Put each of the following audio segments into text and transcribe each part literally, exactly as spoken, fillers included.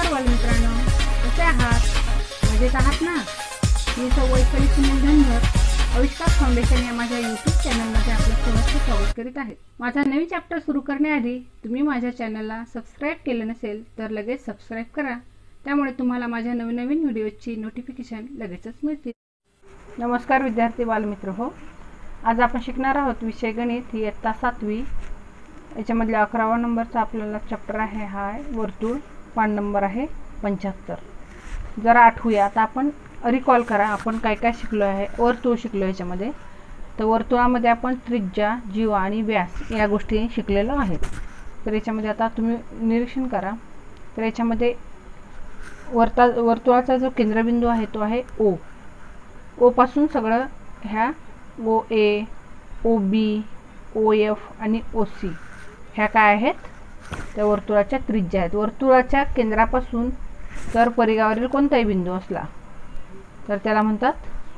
नमस्कार बालमित्रांनो, कसे आहात? मजेत आहात ना? मी सौ वैशाली सुनील धनगर आविष्कार फाउंडेशन या माझ्या यूट्यूब चॅनलमध्ये आपलं सहर्ष स्वागत करीत आहे। माझा नवीन चॅप्टर सुरू करण्याआधी तुम्ही माझ्या चॅनलला सबस्क्राईब केले नसेल तर लगेच सबस्क्राईब करा, त्यामुळे तुम्हाला माझ्या नवीन नवीन व्हिडिओची नोटिफिकेशन लगेचच मिळतील। नमस्कार विद्यार्थी बालमित्र हो, आज आपण शिकणार आहोत विषय गणित, ही इयत्ता सातवी। याच्यामधल्या अकरावा नंबरचा आपल्याला चॅप्टर आहे हा आहे वर्तुळ, पान नंबर आहे पंच्याहत्तर। जरा आठवूया, आता आपण रिकॉल करा आपण काय काय शिकलो आहे। वर्तुळ शिकलो याच्यामध्ये, तर वर्तुळामध्ये आपण त्रिज्या, जीवा आणि व्यास या गोष्टी शिकलेलो आहेत। तर याच्यामध्ये आता तुम्ही निरीक्षण करा, तर याच्यामध्ये वर्ता वर्तुळाचा जो केंद्रबिंदू आहे तो आहे ओ। ओ पासून सगळं ह्या ओ ए, ओ बी, ओ एफ आणि ओ सी ह्या काय आहेत, त्या वर्तुळाच्या त्रिज्या आहेत। वर्तुळाच्या केंद्रापासून तर परिघावरील कोणताही बिंदू असला तर त्याला म्हणतात,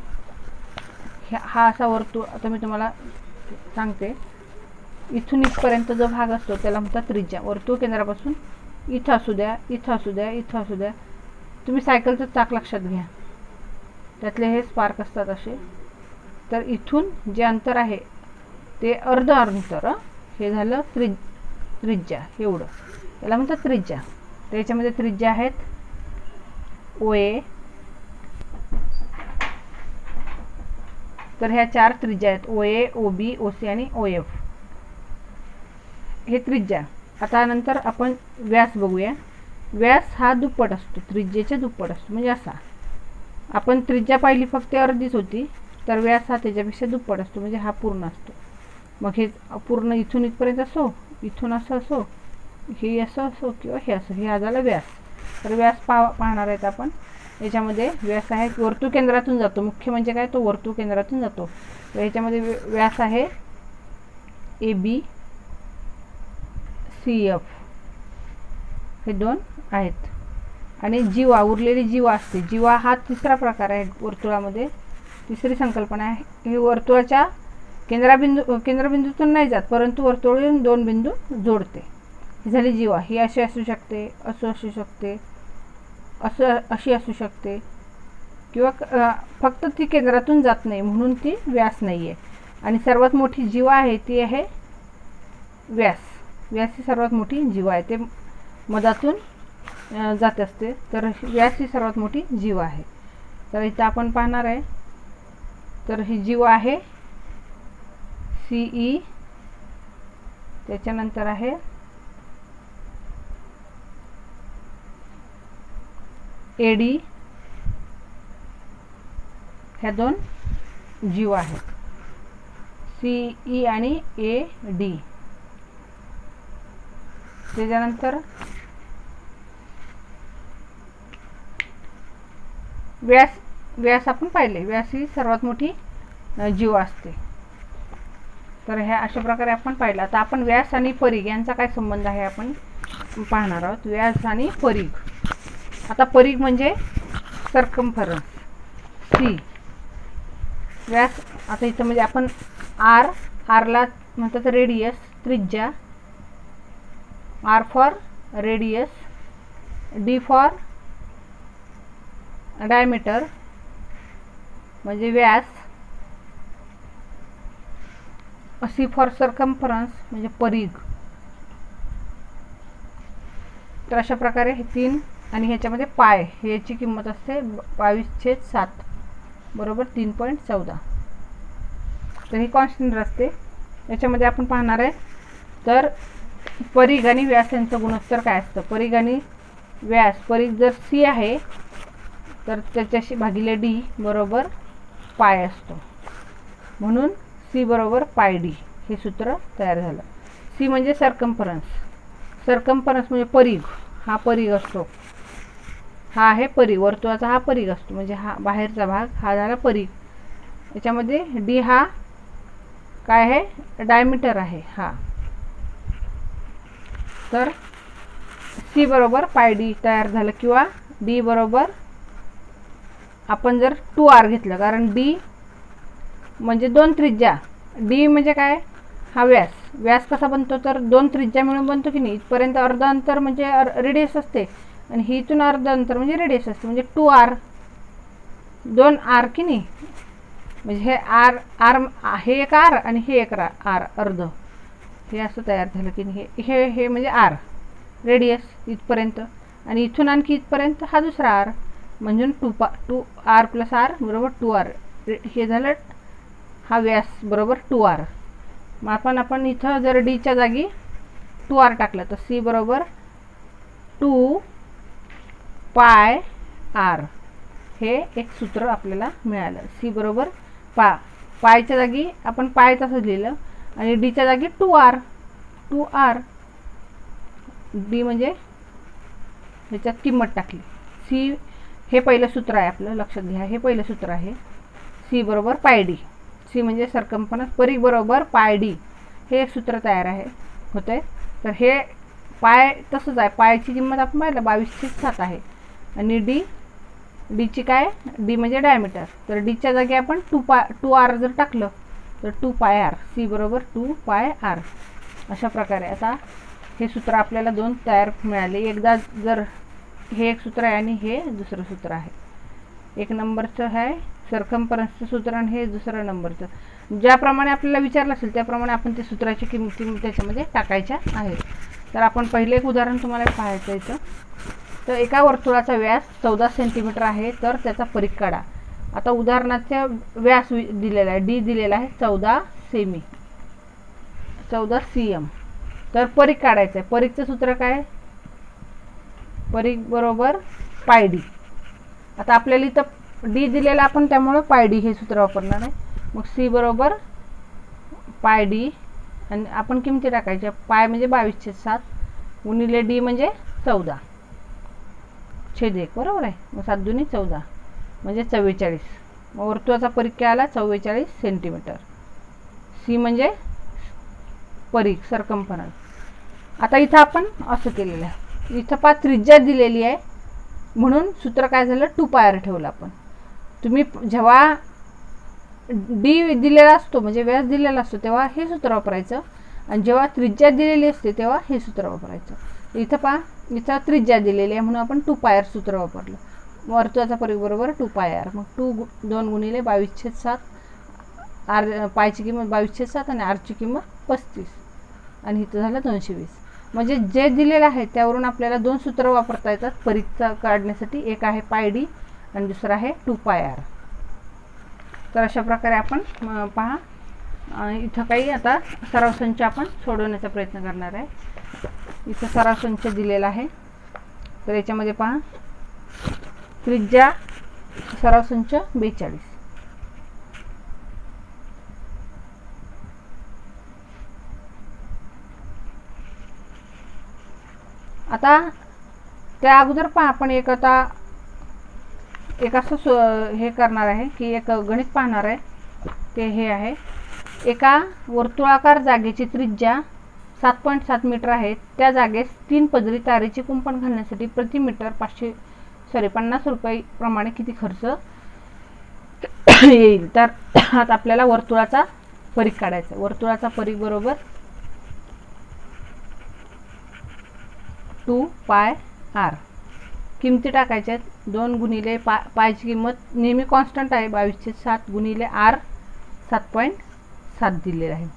हा असा वर्तुळ, आता मी तुम्हाला सांगते, इथून इथपर्यंत जो भाग असतो त्याला म्हणतात त्रिज्या। वर्तुळ केंद्रापासून इथं असू द्या, इथं असू द्या, इथं असू द्या, तुम्ही सायकलचं चाक लक्षात घ्या, त्यातले हे स्पार्क असतात असे, तर इथून जे अंतर आहे ते अर्ध अंतर, हे झालं त्रि त्रिज्या, एवढं याला म्हणतात त्रिज्या। तर याच्यामध्ये त्रिज्या आहेत ओ ए, तर ह्या चार त्रिज्या आहेत ओ ए, ओ बी, ओ सी आणि ओ एफ, हे त्रिज्या। आता नंतर आपण व्यास बघूया। व्यास हा दुप्पट असतो, त्रिज्येच्या दुप्पट असतो, म्हणजे असा आपण त्रिज्या पाहिली फक्त अर्धीच होती, तर व्यास हा त्याच्यापेक्षा दुप्पट असतो, म्हणजे हा पूर्ण असतो। मग हे पूर्ण इथून इथपर्यंत असो, इथून असं असो, हे असं असो किंवा हे असं, हे झाला व्यास। तर व्यास पा पाहणार आहेत आपण। याच्यामध्ये व्यास आहे वर्तुळ केंद्रातून जातो, मुख्य म्हणजे काय, तो वर्तुळ केंद्रातून जातो। तर याच्यामध्ये व्यास आहे ए बी सी एफ, हे दोन आहेत। आणि जीवा, उरलेली जीवा असते, जीवा हा तिसरा प्रकार आहे वर्तुळामध्ये, तिसरी संकल्पना आहे। हे वर्तुळाच्या केंद्रबिंदू केंद्रबिंदूतून नाही जात, परंतु वर्तुळातून दोन बिंदू जोडते, ही झाली जीवा। ही अशी असू शकते, असं असू शकते, असं अशी असू शकते, किंवा फक्त ती केंद्रातून जात नाही म्हणून ती व्यास नाही आहे। आणि सर्वात मोठी जीवा आहे ती आहे व्यास। व्यास ही सर्वात मोठी जीवा आहे, ते मधातून जात असते, तर व्यास ही सर्वात मोठी जीवा आहे। तर इथं आपण पाहणार आहे, तर ही जीवा आहे सी ई, त्याच्यानंतर आहे ए डी, ह्या दोन जीवा आहेत सी ई आणि ए डी। त्याच्यानंतर व्यास, व्यास आपण पाहिले, व्यास ही सर्वात मोठी जीवा असते। तर ह्या अशा प्रकारे आपण पाहिलं। आता आपण व्यास आणि परिघ यांचा काय संबंध आहे आपण पाहणार आहोत, व्यास आणि परिघ। आता परिघ म्हणजे सर्कम्फरन्स, सी व्यास। आता इथं म्हणजे आपण आर, आरला म्हणतात रेडियस, त्रिज्या, R for radius, D for diameter म्हणजे व्यास, सी फॉर सर्कम्फरन्स म्हणजे परिघ। तर अशा प्रकारे हे तीन, आणि ह्याच्यामध्ये पाय, ह्याची किंमत असते बावीस छेद सात बरोबर तीन पॉईंट चौदा, तर ही कॉन्स्टंट असते। याच्यामध्ये आपण पाहणार आहे, तर परिघ आणि व्यास यांचं गुणोत्तर काय असतं। परिघ आणि व्यास, परिघ जर सी आहे तर त्याच्याशी भागिले डी बरोबर पाय असतो, म्हणून सी बरोबर पाय डी, हे सूत्र तयार झालं। सी म्हणजे सर्कम्फरन्स, सर्कम्फरन्स म्हणजे परिघ, हा परिघ असतो, हा आहे परिघ, वर्तुळाचा हा परिघ असतो, म्हणजे हा बाहेरचा भाग, हा झाला परिघ। याच्यामध्ये डी हा काय आहे, डायमीटर आहे हा, तर सी बरोबर पाय डी तयार झालं, किंवा डी बरोबर आपण जर टू आर घेतलं, कारण डी म्हणजे दोन त्रिज्या, डी म्हणजे काय, हा व्यास। व्यास कसा बनतो, तर दोन त्रिज्या मिळून बनतो की नाही, इथपर्यंत अर्ध अंतर म्हणजे रेडियस असते, आणि ही इथून अर्ध अंतर म्हणजे रेडियस असतं, म्हणजे टू आर, दोन आर की नाही, म्हणजे हे आर आर हे एक आर आणि हे एक आर अर्ध, हे असं तयार झालं की नाही, हे हे म्हणजे आर रेडियस इथपर्यंत, आणि इथून आणखी इथपर्यंत हा दुसरा आर, म्हणजे टू पा टू आर प्लस आर बरोबर टू आर, हे झालं हा व्यास बरोबर टू आर. मग आपण आपण इथं जर डीच्या जागी टू आर टाकलं तर सी बरोबर टू पाय आर, हे एक सूत्र आपल्याला मिळालं. सी बरोबर पा पायच्या जागी आपण पाय तसंच लिहिलं आणि डीच्या जागी two R, two R D म्हणजे ह्याच्यात किंमत टाकली. सी हे पहिलं सूत्र आहे आपलं, लक्षात घ्या, हे पहिलं सूत्र आहे. सी बरोबर पाय डी, सी म्हणजे सरकमफरन्स, परिघ बरोबर पाय डी, हे एक सूत्र तयार आहे होते. तर हे पाय तसंच आहे, पायची किंमत आपण पाहिलं बावीसशे सात आहे, आणि डी डीची काय, डी म्हणजे डायमीटर, तर डीच्या जागी आपण टू पा टू आर जर टाकलं तर टू पाय आर, सी बरोबर टू पाय आर. अशा प्रकारे आता हे सूत्र आपल्याला दोन तयार मिळाले. एकदा जर हे एक सूत्र आहे आणि हे दुसरं सूत्र आहे, एक नंबरचं आहे सरकमफरन्सचं सूत्र आणि हे दुसरं नंबरचं. ज्याप्रमाणे आपल्याला विचारलं असेल त्याप्रमाणे आपण ते सूत्राची किंमती त्याच्यामध्ये टाकायच्या आहेत. तर आपण पहिले एक उदाहरण तुम्हाला पाहायचं इथं. तर एका वर्तुळाचा व्यास चौदा सेंटीमीटर आहे, तर त्याचा परिघ काढा. आता उदाहरणाचा व्यास दिलेला आहे, डी दिलेला आहे चौदा सेमी, चौदा सी एम. तर परिघ काढायचं आहे. परिघचं सूत्र काय, परिघ बरोबर पाय डी. आता आपल्याला इथं डी दिलेला आपण त्यामुळं पाय डी हे सूत्र वापरणार आहे. मग सी बरोबर पाय डी आणि आपण किमती टाकायच्या. पाय म्हणजे बावीसशे सात गुणिले डी म्हणजे चौदा छेद एक, बरोबर आहे. मग सात दुनी चौदा म्हणजे चव्वेचाळीस. मग वर्तुळाचा परिघ काय आला, चव्वेचाळीस सेंटीमीटर. सी म्हणजे परिघ सरकमफरन्स. आता इथं आपण असं केलेलं आहे, इथं पा त्रिज्या दिलेली आहे म्हणून सूत्र काय झालं, टू पायर ठेवलं आपण. तुम्ही जेव्हा डी दिलेला असतो म्हणजे व्यास दिलेला असतो तेव्हा हे सूत्र वापरायचं, आणि जेव्हा त्रिज्या दिलेली असते तेव्हा हे सूत्र वापरायचं. इथं पहा इथं त्रिज्या दिलेली आहे म्हणून आपण टू पायर सूत्र वापरलं. वर्तुळाचा परिघ बरोबर टू पाय आर. मग टू दोन गुणिले बावीसशे सात, आर पायची किंमत बावीसशे सात आणि आरची किंमत पस्तीस, आणि इथं झालं दोनशे वीस. म्हणजे जे दिलेलं आहे त्यावरून आपल्याला दोन सूत्र वापरता येतात परिघ काढण्यासाठी. एक आहे पाय डी आणि दुसरं आहे टू पाय आर. तर अशा प्रकारे आपण पहा इथं काही आता सराव संच आपण सोडवण्याचा प्रयत्न करणार आहे. इथं सराव संच दिलेला आहे, तर याच्यामध्ये पहा त्रिज्या सराव संच बेचाळीस. आता त्या अगोदर पहा आपण एक आता एक असं हे करणार आहे की एक गणित पाहणार आहे. ते हे आहे, एका वर्तुळाकार जागेची त्रिज्या सात पॉईंट सात मीटर आहे, त्या जागेस तीन पदरी तारेची कुंपण घालण्यासाठी प्रति मीटर पाचशे सॉरी पन्नास रुपये प्रमाणे किती खर्च येईल. तर आता आपल्याला वर्तुळाचा परिघ काढायचा. वर्तुळाचा परिघ बरोबर टू पाय आर. किमती टाकायच्या आहेत. दोन गुणिले पा पायची किंमत नेहमी कॉन्स्टंट आहे बावीसशे सात गुणिले आर सात पॉईंट सात दिलेलं आहे.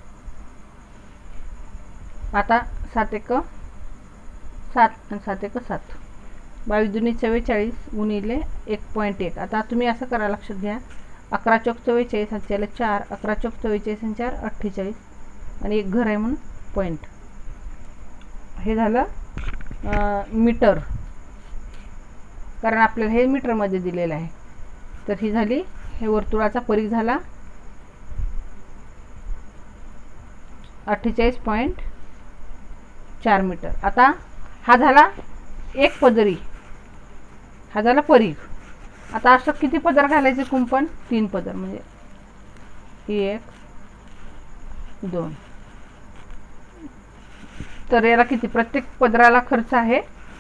आता सात एक सात आणि सात एक सात, बावीस दुनी चव्वेचाळीस गुणिले एक पॉईंट एक. आता तुम्ही असं करा, लक्षात घ्या, अकरा चौक चव्वेचाळीस आणि चार, अकरा चौक चव्वेचाळीस आणि चार अठ्ठेचाळीस, आणि एक घर आहे म्हणून पॉईंट. हे झालं मीटर, कारण आपल्याला हे मीटरमध्ये दिलेलं आहे. तर ही झाली, हे वर्तुळाचा परिघ झाला अठ्ठेचाळीस पॉईंट चार मीटर. आता हा झाला एक पदरी, हा झाला परिघ. आता असं किती पदर घालायचे कुंपण, तीन पदर, म्हणजे एक दोन. तर याला किती, प्रत्येक पदराला खर्च आहे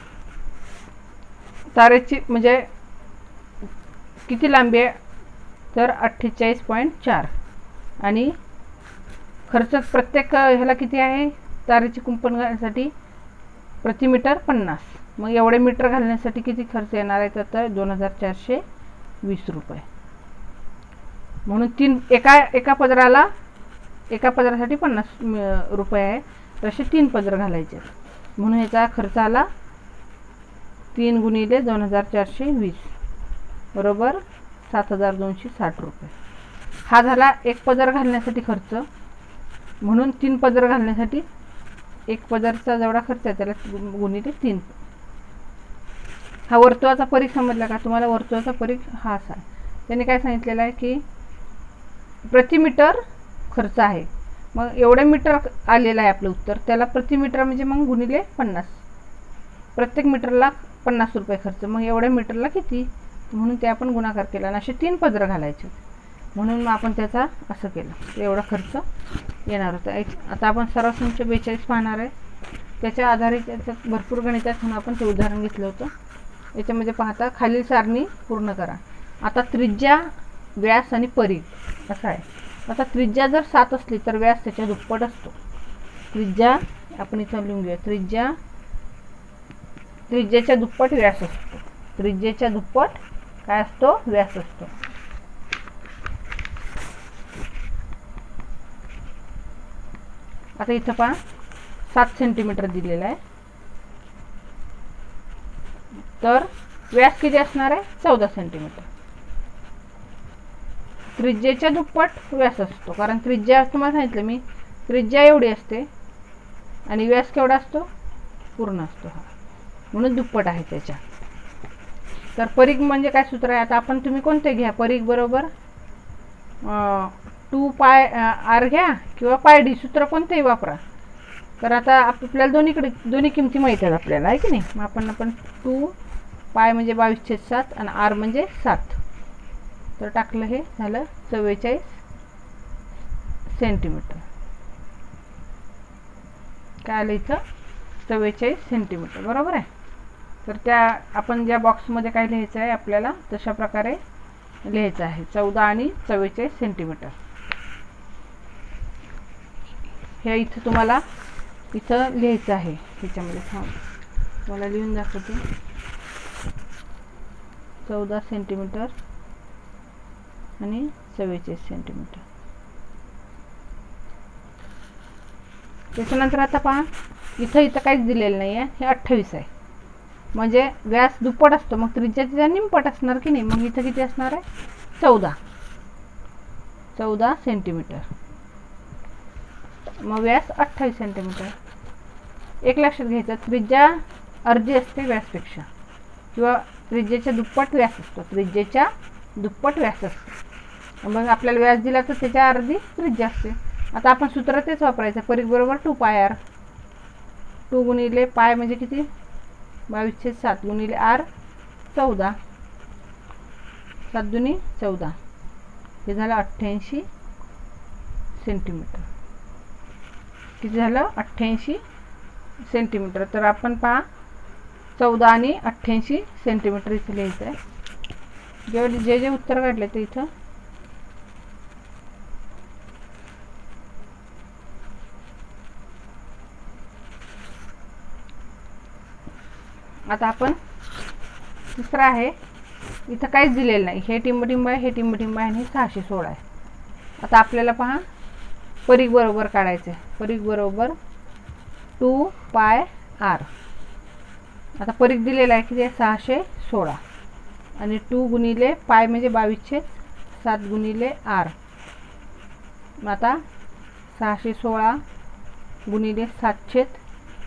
तारेची म्हणजे किती लांबी आहे तर अठ्ठेचाळीस पॉईंट चार, आणि खर्च प्रत्येक ह्याला किती आहे तारेची कुंपण घालण्यासाठी प्रति मीटर पन्नास. मग एवढे मीटर घालण्यासाठी किती खर्च येणार आहे? तर दोन हजार चारशे वीस रुपये. म्हणून तीन एका एका पदराला एका पदरासाठी पन्नास रुपये आहे, तसे तीन पदर घालायचे. म्हणून याचा खर्च आला तीन गुणिले दोन हजार चारशे वीस बरोबर सात हजार दोनशे साठ रुपये. हा झाला एक पदर घालण्यासाठी खर्च. म्हणून तीन पदर घालण्यासाठी एक पदरचा जेवढा खर्च आहे त्याला गुणिले तीन. हा वर्तुळाचा परिघ समजला का तुम्हाला? वर्तुळाचा परिघ हा असा. त्याने काय सांगितलेलं आहे की प्रति मीटर खर्च आहे. मग एवढे मीटर आलेलं आहे आपलं उत्तर, त्याला प्रति मीटर म्हणजे मग गुणिले पन्नास. प्रत्येक मीटरला पन्नास रुपये खर्च, मग एवढ्या मीटरला किती? म्हणून ते आपण गुणाकार केला आणि असे तीन पदर घालायचे. म्हणून मग आपण त्याचा असं केलं, एवढा खर्च येणार होता. आता आपण सरळसंच बेचाळीस पाहणार आहे. त्याच्या आधारे त्याच्यात भरपूर गणितात म्हणून आपण ते उदाहरण घेतलं होतं. याच्यामध्ये पाहता खालील सारणी पूर्ण करा. आता त्रिज्या, व्यास आणि परिघ असं आहे. आता त्रिज्या जर सात असली तर व्यास त्याच्या दुप्पट असतो. त्रिज्या आपण इथं लिहून घेऊया. त्रिज्या त्रिज्याच्या दुप्पट व्यास असतो. त्रिज्याच्या दुप्पट काय असतो? व्यास असतो. आता इथं पहा सात सेंटीमीटर दिलेला आहे, तर व्यास किती असणार आहे? चौदा सेंटीमीटर. त्रिज्येच्या दुप्पट व्यास असतो, कारण त्रिज्या तुम्हाला सांगितलं मी त्रिज्या एवढी असते आणि व्यास केवढा असतो? पूर्ण असतो हा, म्हणून दुप्पट आहे त्याच्या. तर परिघ म्हणजे काय सूत्र आहे? आता आपण तुम्ही कोणते घ्या, परिघ बरोबर टू पाय आर घ्या किंवा पाय डी, सूत्र कोणतेही वापरा. तर आता आपल्याला दोन्हीकडे दोन्ही किमती माहीत आहेत आपल्याला, आहे की नाही? मग आपण आपण टू पाय म्हणजे बावीस छेद सात आणि आर म्हणजे सात, तर टाकलं, हे झालं चव्वेचाळीस सेंटीमीटर. काय आलं इथं? चव्वेचाळीस सेंटीमीटर बरोबर आहे. तर त्या आपण ज्या बॉक्समध्ये काय लिहायचं आहे आपल्याला तशा प्रकारे लिहायचं आहे, चौदा आणि चव्वेचाळीस सेंटीमीटर. हे इथं तुम्हाला इथं लिहायचं आहे. ह्याच्यामध्ये थांब मला लिहून दाखवते. चौदा सेंटीमीटर आणि चव्वेचाळीस सेंटीमीटर. त्याच्यानंतर आता पहा इथं इथं काहीच दिलेलं नाही आहे, हे अठ्ठावीस आहे. म्हणजे व्यास दुप्पट असतो, मग त्रिज्या तिचा निमपट असणार की नाही? मग इथं किती असणार आहे? चौदा चौदा सेंटीमीटर. मग व्यास अठ्ठावीस सेंटीमीटर. एक लक्षात घ्यायचं, त्रिज्या अर्धी असते व्यासपेक्षा, किंवा त्रिज्येच्या दुप्पट व्यास असतो. त्रिज्येच्या दुप्पट व्यास असतो. मग आपल्याला व्यास दिला तर त्याच्या अर्धी त्रिज्या असते. आता आपण सूत्र तेच वापरायचं, परिघ बरोबर टू पाय आर. टू गुणिले पाय म्हणजे किती? बावीस छेद सात गुणिले आर चौदा, सात दुनी चौदा, हे झालं अठ्ठ्याऐंशी सेंटीमीटर. किती झालं? अठ्ठ्याऐंशी सेंटीमीटर. तर आपण पहा चौदा आणि अठ्ठ्याऐंशी सेंटीमीटर इथे लिहायचं आहे. जेव्हा जे जे उत्तर काढले ते इथं आता आपण तिसरा आहे, इथं काहीच दिलेलं नाही. हे टिंबटिंब आहे, हे टिंबटिंब आहे आणि हे सहाशे सोळा आहे. आता आपल्याला पहा परिघ बरोबर काढायचं आहे. परिघ बरोबर टू पाय आर. आता परिघ दिलेला आहे किती आहे? सहाशे सोळा आणि टू गुणिले पाय म्हणजे बावीस छेद सात गुणिले आर. आता सहाशे सोळा गुणिले सात छेद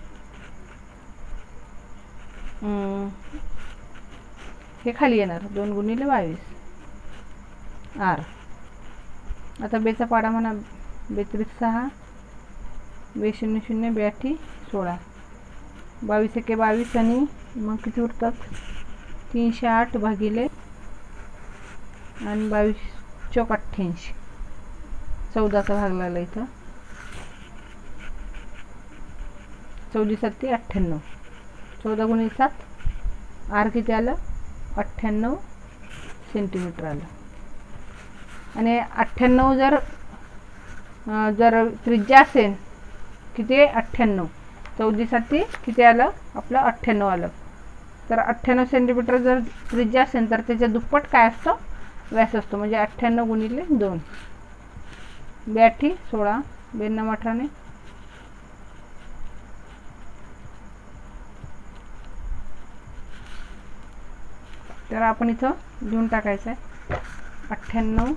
हे खाली येणार दोन गुणिले बावीस आर. आता बेचा पाडा म्हणा, बेत्रीस सहा, बे शून्य शून्य ब्याठी सोळा, बावीस एके बावीस आणि मग किती उरतात? तीनशे आठ भागिले आणि बावीस चौक अठ्ठ्याऐंशी, चौदाचा भाग लागला इथं. चौदी सत्ती अठ्ठ्याण्णव, चौदा गुणिले सात, आर किती आलं? अठ्ठ्याण्णव सेंटीमीटर आलं. आणि अठ्ठ्याण्णव जर जर त्रिज्या असेल किती? अठ्ठ्याण्णव. चौदी साती किती आलं? आपलं अठ्ठ्याण्णव आलं. तर अठ्ठ्याण्णव सेंटीमीटर जर त्रिज्या असेल तर त्याच्या दुप्पट काय असतं, व्यास असतो. म्हणजे अठ्ठ्याण्णव गुणिले दोन, ब्याठी सोळा, बेन्नव अठराने तर आपण इथं लिहून टाकायचं आहे अठ्ठ्याण्णव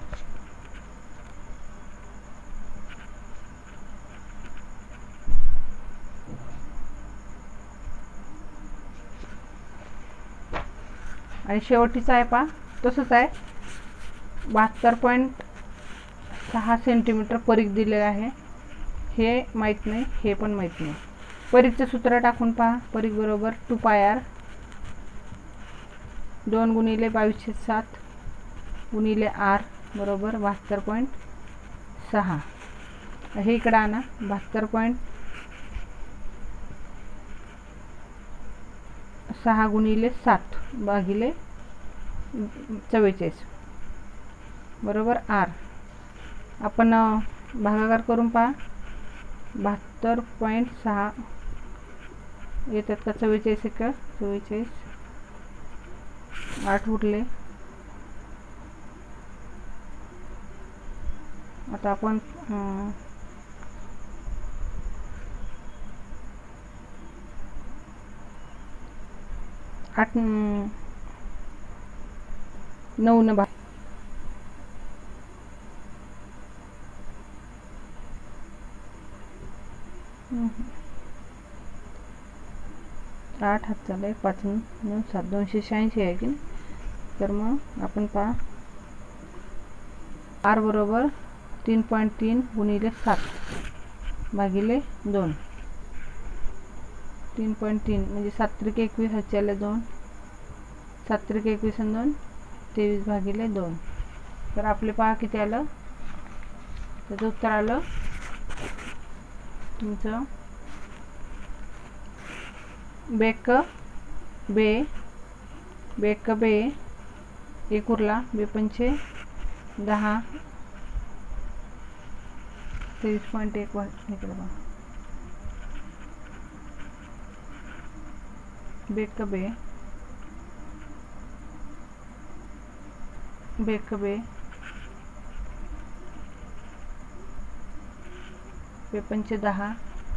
आणि शेवटीचा आहे पा तसंच आहे, बहात्तर पॉईंट सहा सेंटीमीटर परीघ दिलेलं आहे. हे माहीत नाही, हे पण माहीत नाही. परीघचं सूत्र टाकून पहा. परीघ बरोबर टू पाय आर दोन गुणिले बावीसशे सात गुणिले आर बरोबर बहात्तर पॉईंट सहा. हे इकडं आणा. बहात्तर पॉईंट सहा गुणिले सात भागिले चव्वेचाळीस बरोबर आर. आपण भागाकार करून पहा. बहात्तर पॉईंट सहा येतात का चव्वेचाळीस एक चव्वेचाळीस, आठ उरले. आता आपण आठ नऊ न बा आठ हात चालू पाच नऊ सात दोनशे शहाऐंशी आहे की नाही. तर मग आपण पहा आर बरोबर तीन पॉईंट तीन गुणिले सात भागिले दोन. तीन पॉईंट तीन म्हणजे सात त्रिक एकवीस हातचे आले दोन, सात त्रिक एकवीस आणि दोन तेवीस भागिले दोन. तर आपले पहा किती आलं, त्याचं उत्तर आलं तुमचं बेक बे बेक बे एक उरला, बे पंचे दहा, तेवीस पॉईंट एक इकडे बघा. बेक बे बेक बे बेपंचे दहा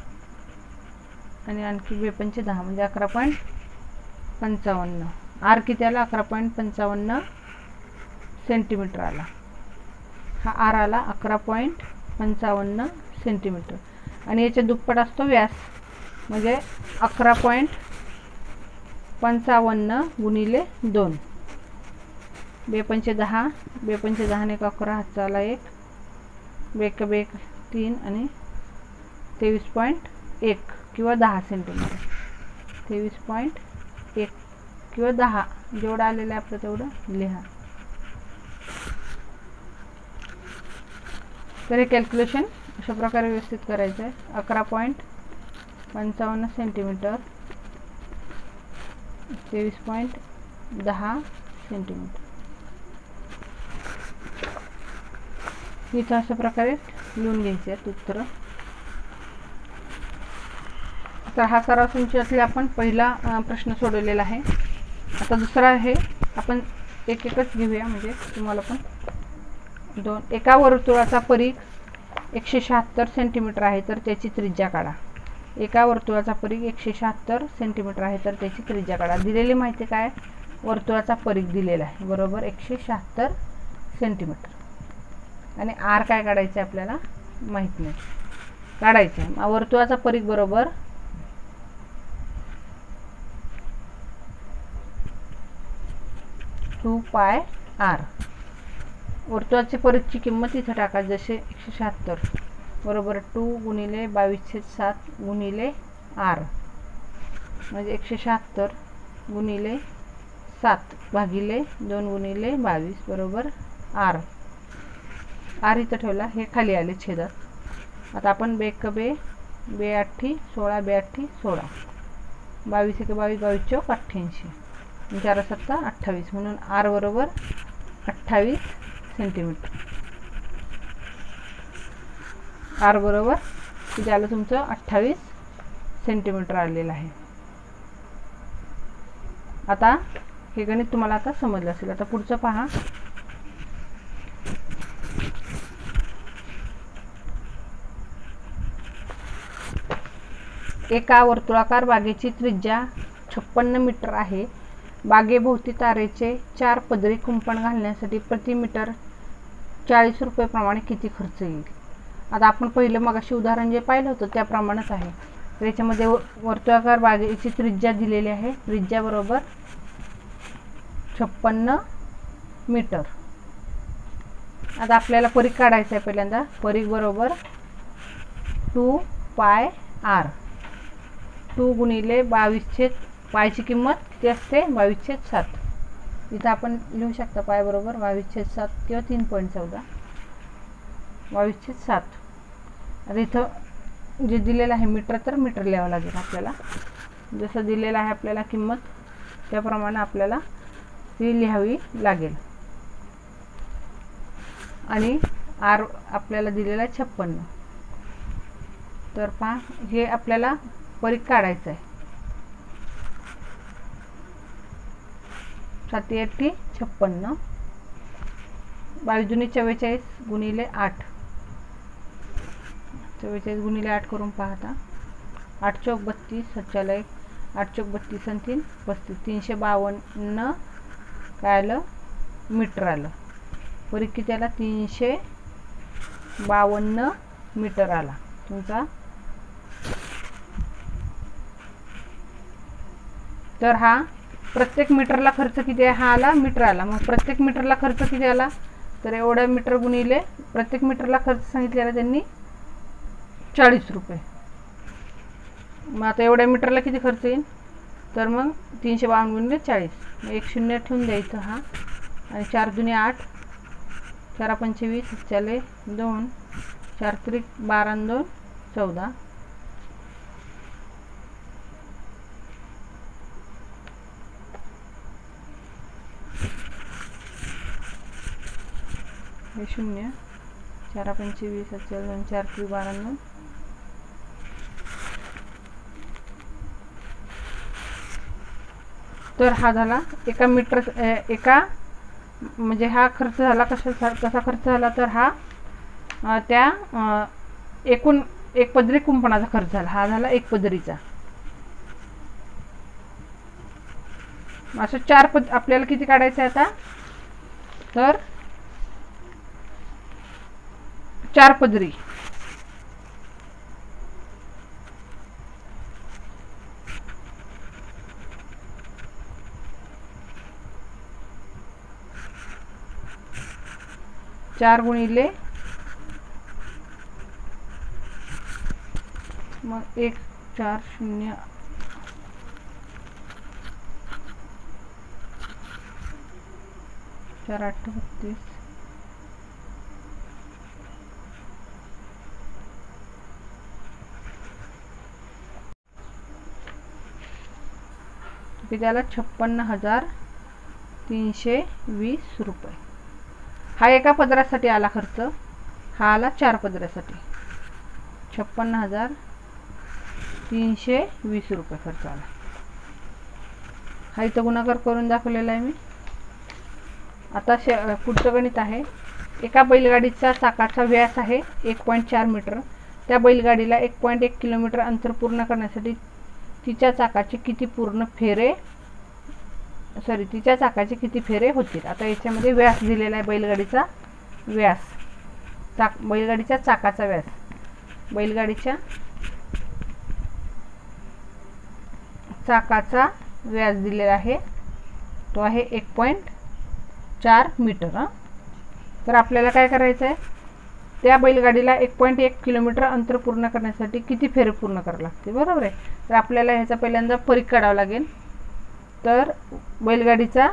आणि आणखी बेपंचे दहा म्हणजे अकरा पॉईंट पंचावन्न. आर किती आला, अकरा पॉईंट पंचावन्न सेंटीमीटर आला. हा आर आला अकरा पॉईंट पंचावन्न सेंटीमीटर. आणि याच्या दुप्पट असतो व्यास म्हणजे अकरा पॉईंट पंचावन्न गुणिले दोन. बेपंचे दहा, बेपंचे दहाने एक अकरा, हातचा आला एक, बेक बेक तीन आणि तेवीस पॉईंट एक किंवा दहा सेंटीमीटर. तेवीस पॉईंट एक किंवा दहा जेवढं आलेलं आहे आपलं तेवढं लिहा. तर हे कॅल्क्युलेशन अशा प्रकारे व्यवस्थित करायचं आहे. अकरा पॉईंट पंचावन्न सेंटीमीटर, तेवीस पॉईंट दहा सेंटीमीटर. इथं अशा प्रकारे लिहून घ्यायचे आहेत उत्तर. तर हा सराव संचातले आपण पहिला प्रश्न सोडवलेला आहे. आता दुसरा आहे, आपण एक एकच घेऊया म्हणजे तुम्हाला पण दोन. एका वर्तुळाचा परिघ एकशे शहात्तर सेंटीमीटर आहे तर त्याची त्रिज्या काढा. एका वर्तुळाचा परिघ एकशे शहात्तर सेंटीमीटर आहे तर त्याची त्रिज्या काढा. दिलेली माहिती काय, वर्तुळाचा परिघ दिलेला आहे बरोबर एकशे शहात्तर सेंटीमीटर. आणि आर काय काढायचं आहे आपल्याला माहीत नाही, काढायचं आहे. वर्तुळाचा परिघ बरोबर टू पाय आर. वर्तुळाची परिघची किंमत इथं टाका, जसे एकशे शहात्तर बरोबर टू गुणिले बावीसशे सात गुणिले आर म्हणजे एकशे शहात्तर गुणिले सात भागिले दोन गुणिले बावीस बरोबर आर. आर इथं ठेवला, हे खाली आले छेदात. आता आपण बेक बे बे अठ्ठी सोळा, बे अठ्ठी सोळा, बावीस एक बावीस, बावीस चौक अठ्ठ्याऐंशी, चार सत्ता अठ्ठावीस म्हणून आर बरोबर अठ्ठावीस सेंटीमीटर. आर बरोबर किती आलं तुमचं अठ्ठावीस सेंटीमीटर आलेलं आहे. आता हे गणित तुम्हाला आता समजलं असेल. आता पुढचं पहा. एका वर्तुळाकार बागेची त्रिज्या छप्पन्न मीटर आहे. बागेभोवती तारेचे चार पदरी कुंपण घालण्यासाठी प्रति मीटर चाळीस रुपये प्रमाणे किती खर्च येईल. आता आपण पहिलं मगाशी उदाहरण जे पाहिलं होतं त्याप्रमाणेच आहे. तर याच्यामध्ये वर्तुळाकार बागेची त्रिज्या दिलेली आहे. त्रिज्या बरोबर छप्पन्न मीटर. आता आपल्याला परीघ काढायचं आहे. पहिल्यांदा परीघ बरोबर टू पाय आर. टू गुणिले बावीस छेद पायची किंमत किती असते बावीस छेद सात. इथं आपण लिहू शकता पाय बरोबर बावीस छेद सात किंवा तीन पॉईंट चौदा बावीस छेद सात. आता इथं जे दिलेलं आहे मीटर तर मीटर लिहावं लागेल आपल्याला. जसं दिलेलं आहे आपल्याला किंमत त्याप्रमाणे आपल्याला ती लिहावी लागेल. आणि आर आपल्याला दिलेला आहे छप्पन्न. तर पहा हे आपल्याला परीघ काढायचं आहे. साती अठ्ठी छप्पन्न. बावीस दुनी चव्वेचाळीस गुणिले आठ. चव्वेचाळीस गुणिले आठ करून पाहता. आठ चौक बत्तीस सत्यालय आठ चौक बत्तीस आणि तीन पस्तीस. तीनशे बावन्न काय आलं मीटर आलं. परीघ किती आला तीनशे बावन्न मीटर आला तुमचा. तर हा प्रत्येक मीटरला खर्च किती आहे. हा आला मीटर आला. मग प्रत्येक मीटरला खर्च किती आला तर एवढ्या मीटर गुणिले प्रत्येक मीटरला खर्च सांगितलेला त्यांनी चाळीस रुपये. मग आता एवढ्या मीटरला किती खर्च येईल तर मग तीनशे बावन्न गुणिले चाळीस. एक शून्य ठेवून द्यायचं हा. आणि चार दुने आठ चार पंचवीस चाले दोन चार त्रिक बारा दोन चौदा. हे शून्य चार पंचवीस चार दोन चार त्रिक बारा दोन. तर हा झाला एका मीटर एका म्हणजे हा खर्च झाला. कशा कसा खर्च झाला तर हा त्या एकूण एक पदरी कुंपणाचा खर्च झाला. हा झाला एक पदरीचा. असं चार पद आपल्याला किती काढायचं आहे आता तर चार पदरी. चार गुणिले मग एक चार शून्य चार आठ बत्तीस. त्याला छप्पन्न हजार तीनशे वीस रुपये. हा एका पदरासाठी आला खर्च. हा आला चार पदरासाठी. छप्पन्न हजार तीनशे वीस रुपये खर्च आला. हा इथं गुणाकार करून दाखवलेला आहे मी. आता शे पुढचं गणित आहे. एका बैलगाडीचा चाकाचा व्यास आहे एक पॉईंट चार मीटर. त्या बैलगाडीला एक पॉईंट एक किलोमीटर अंतर पूर्ण करण्यासाठी तिच्या चाकाचे किती पूर्ण फेरे सॉरी तिच्या चाकाचे किती फेरे होतील. आता याच्यामध्ये व्यास दिलेला आहे बैलगाडीचा व्यास. चाक बैलगाडीच्या चाकाचा व्यास. बैलगाडीच्या चाकाचा व्यास दिलेला आहे तो आहे एक पॉईंट चार मीटर. हां तर आपल्याला काय करायचं आहे त्या बैलगाडीला एक पॉईंट एक किलोमीटर अंतर पूर्ण करण्यासाठी किती फेरे पूर्ण करावे लागते बरोबर आहे. तर आपल्याला ह्याचा पहिल्यांदा परीघ काढावा लागेल. तर बैलगाडीचा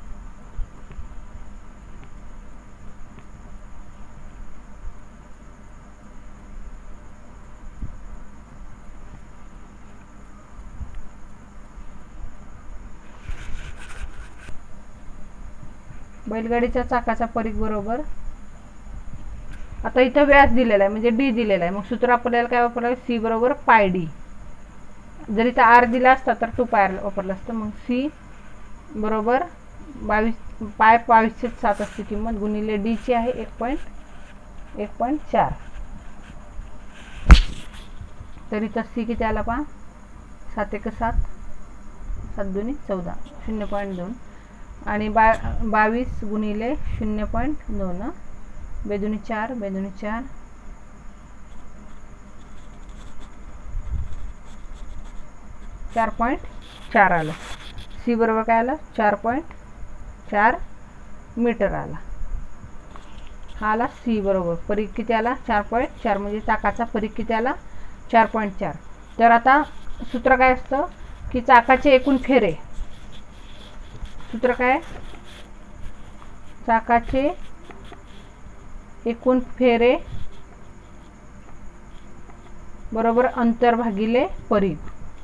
बैलगाडीच्या चाकाचा परीघ बरोबर आता इथं व्यास दिलेला आहे म्हणजे डी दिलेला आहे. मग सूत्र आपल्याला काय वापरावे सी बरोबर पाय डी. जर इथं आर दिला असता तर टू पाय आर वापरलं असतं. मग सी बरोबर बावीस पाय बावीसशे सात असते किंमत गुणिले डीची आहे एक पॉईंट एक पॉईंट चार. तरी तर सी किती आला पहा, सात एक सात, सात दोन्ही चौदा, शून्य पॉईंट दोन आणि बा बावीस गुणिले शून्य पॉईंट दोन, बेदुनी चार, बेदुनी चार, चार पॉईंट चार आलं. सी बरोबर काय आलं, चार पॉईंट चार मीटर आला. हा आला सी बरोबर. परीघ किती आला, चार पॉईंट चार, म्हणजे चाकाचा परीघ किती आला, चार पॉईंट चार. तर आता सूत्र काय असतं की चाकाचे एकूण फेरे, सूत्र काय, चाकाचे एकूण फेरे बरोबर अंतर भागिले परीघ.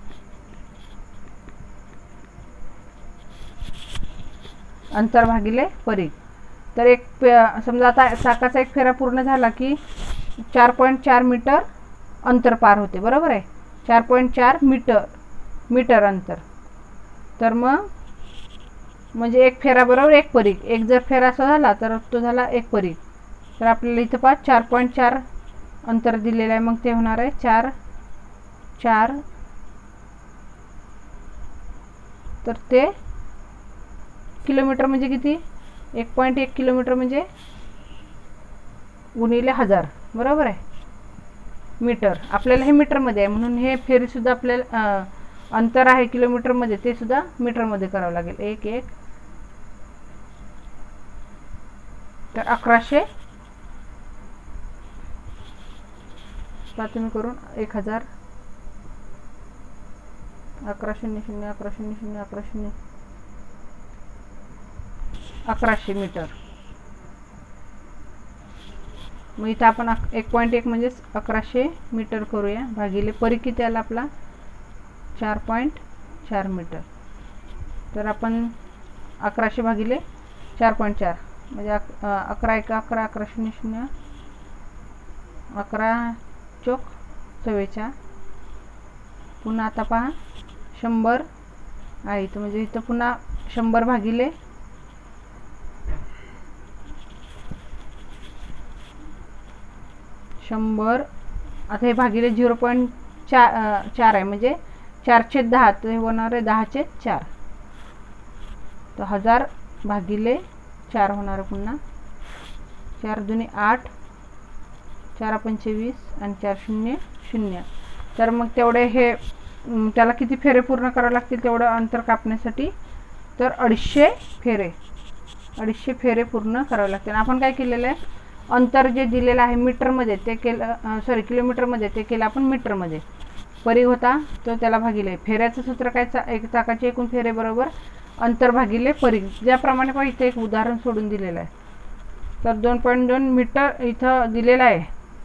अंतर भागिले परीघ. तर एक समजा आता चाकाचा एक फेरा पूर्ण झाला की चार पॉईंट चार मीटर अंतर पार होते, बरोबर आहे. चार पॉईंट चार मीटर मीटर अंतर. तर मग म्हणजे एक फेरा बरोबर एक परीघ. एक जर फेरा असा झाला तर तो झाला एक परीघ. तर आपल्याला इथं पहा चार पॉईंट चार अंतर दिलेलं आहे, मग ते होणार आहे चार चार, तर ते किलोमीटर म्हणजे किती, एक पॉईंट एक किलोमीटर म्हणजे गुणिले हजार, बरोबर आहे. मीटर आपल्याला हे मीटरमध्ये आहे म्हणून हे फेरीसुद्धा आपल्याला अंतर आहे किलोमीटरमध्ये, ते सुद्धा मीटरमध्ये करावं लागेल. एक एक तर अकराशे, तुम्ही करून एक हजार, अकरा शून्य शून्य अकरा शून्य शून्य अकरा शून्य अकराशे मीटर. मग इथं आपण एक पॉईंट एक म्हणजेच अकराशे मीटर करूया, भागिले परीघ किती आला आपला, चार पॉईंट चार मीटर. तर आपण अकराशे भागिले चार पॉईंट चार म्हणजे अक अकरा एक अकरा, अकरा शून्य शून्य, अकरा चौक चव्वेचाळ. पुन्हा आता पहा शंभर आहे इथं, म्हणजे इथं पुन्हा शंभर भागिले शंभर. आता हे भागिले झिरो पॉईंट चार चार आहे म्हणजे चारशे दहा, तर हे होणार आहे दहाचे चार. तर हजार भागिले चार होणार आहे पुन्हा, चार दुनी आठ, चार पंचवीस आणि चार शून्य शून्य. तर मग तेवढे हे त्याला किती फेरे पूर्ण करावे लागतील तेवढं अंतर कापण्यासाठी, तर अडीचशे फेरे अडीचशे फेरे पूर्ण करावे लागतील. आपण काय केलेलं आहे, अंतर जे दिलेलं आहे मीटरमध्ये ते केलं, सॉरी किलोमीटरमध्ये ते केलं आपण मीटरमध्ये. परीघ होता तो त्याला भागिले. फेऱ्याचं सूत्र काय, चा एक चाकाचे एकूण फेरे बरोबर अंतर भागिले परीघ. ज्याप्रमाणे पण इथे एक उदाहरण सोडून दिलेलं आहे. तर दोन पॉईंट दोन मीटर इथं दिलेलं आहे,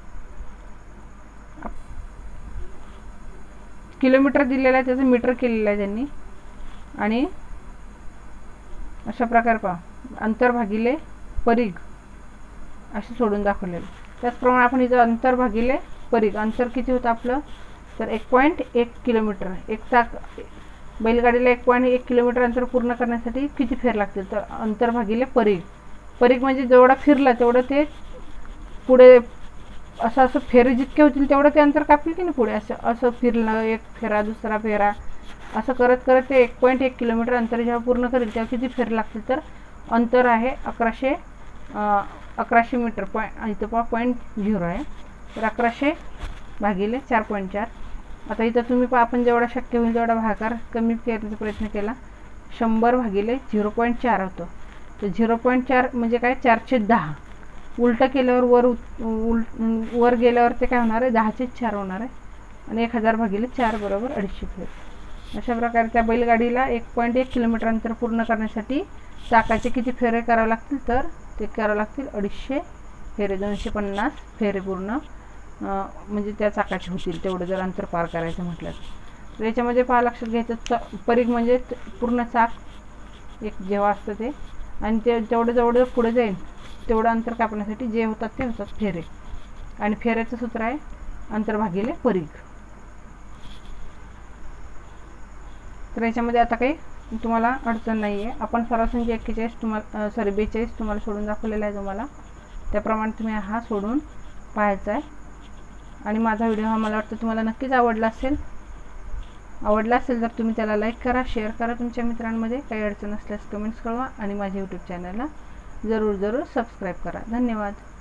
किलोमीटर दिलेलं आहे त्याचं मीटर केलेलं आहे त्यांनी. आणि अशा प्रकारे पहा अंतर भागिले परीघ असे सोडून दाखवलेलं. त्याचप्रमाणे आपण इथं अंतर भागिले परीघ, अंतर किती होतं आपलं, तर एक पॉईंट एक किलोमीटर. एक चाक बैलगाडीला एक पॉईंट एक किलोमीटर अंतर पूर्ण करण्यासाठी किती फेर लागतील, तर अंतर भागिले परीघ. परीघ म्हणजे जेवढा फिरला तेवढं ते पुढे असं असं फेरे जितके होतील तेवढं ते अंतर कापतील की नाही पुढे, असं असं फिरलं, एक फेरा दुसरा फेरा असं करत करत ते एक पॉईंट एक किलोमीटर अंतर जेव्हा पूर्ण करेल तेव्हा किती फेर लागतील, तर अंतर आहे अकराशे अकराशे मीटर. पॉईंट इथं पहा पॉईंट झिरो आहे, तर अकराशे भागिले चार पॉईंट चार. आता इथं तुम्ही पहा आपण जेवढा शक्य होईल तेवढा भागाकार कमी करण्याचा प्रयत्न केला. शंभर भागिले झिरो पॉईंट चार होतं, तर झिरो पॉईंट चार म्हणजे काय, चारशे दहा. उलटं केल्यावर वर उल वर गेल्यावर ते काय होणार आहे, दहाचे चार होणार आहे. आणि एक हजार भागिले चार बरोबर अडीचशे फेर. अशा प्रकारे त्या बैलगाडीला एक पॉईंट एक किलोमीटर अंतर पूर्ण करण्यासाठी चाकाचे किती फेरे करावे लागतील, तर ते करावे लागतील अडीचशे फेरे. दोनशे पन्नास फेरे पूर्ण म्हणजे त्या चाकाचे होतील तेवढं जर अंतर पार करायचं म्हटलं तर. याच्यामध्ये पहा लक्षात घ्यायचं, च परीघ म्हणजे पूर्ण चाक एक जेव्हा असतं ते, आणि ते जेवढं जेवढं पुढे जाईल तेवढं अंतर कापण्यासाठी जे होतात ते होतात फेरे. आणि फेऱ्याचं सूत्र आहे अंतर भागिले परीघ. तर याच्यामध्ये आता काही तुम्हाला अडचण नाही आहे. आपण सरासरी एक्केचाळीस तुम्हाला सॉरी बेचाळीस तुम्हाला सोडून दाखवलेला आहे तुम्हाला, त्याप्रमाणे तुम्ही हा सोडून पाहायचा आहे. आणि माझा व्हिडिओ हा मला वाटतं तुम्हाला नक्कीच आवडला असेल. आवडला असेल तर तुम्ही त्याला लाईक करा, शेअर करा तुमच्या मित्रांमध्ये. काही अडचण असल्यास कमेंट्स कळवा आणि माझ्या यूट्यूब चॅनलला जरूर जरूर सबस्क्राईब करा. धन्यवाद.